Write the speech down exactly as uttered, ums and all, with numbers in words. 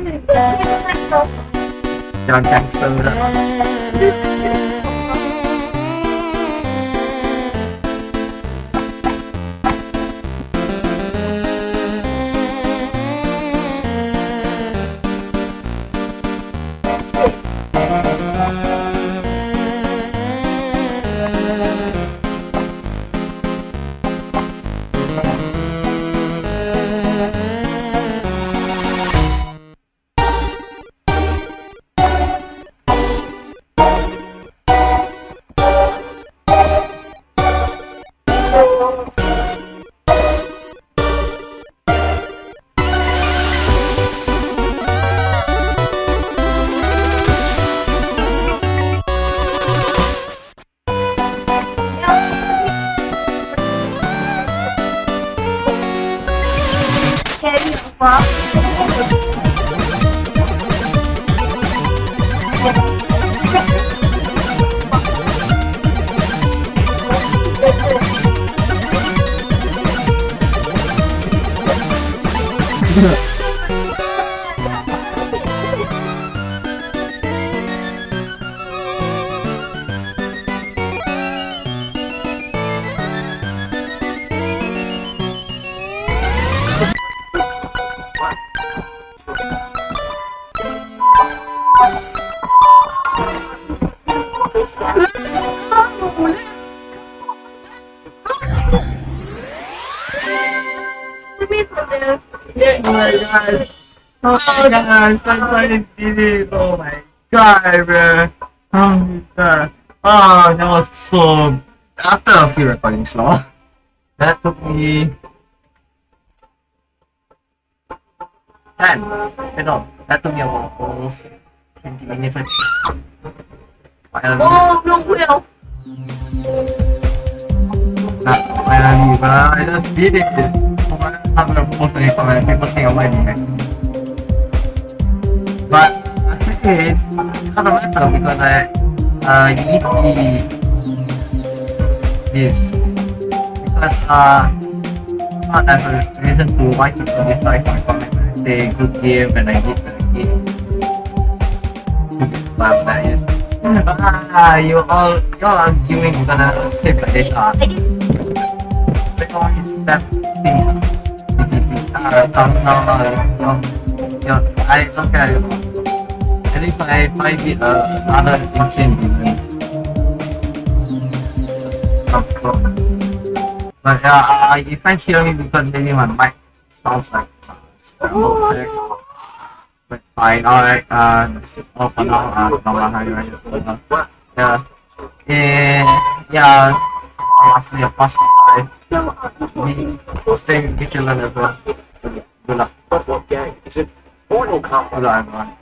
Jalan gangster dah. Oh my gosh, I'm playing T V. Oh my god, bro. Oh my god. Oh, that was so. After a few recordings, no? That took me. ten. You know, that took me about almost twenty minutes. Oh, no, Will. Nah, finally, but I just did it. I'm gonna post any comment. People think I'm lying. But actually, it's not a matter because I uh, you need the this because uh not as a reason to why people dislike my comment. I say good game and I did the game. But that is ah you all you all arguing gonna save the data. Because it's that thing. Uh, no, no, no, no. I don't care. And if I find it uh, another insane game, but uh, uh, if I hear me because maybe my mic sounds like uh, scrambled text, but fine. Alright, uh, oh for now, uh, no matter how you just uh, yeah, yeah, yeah. Actually, a fast life. We stay vigilant as well. Good luck. What gang is it? Mortal Kombat. Good luck, everyone.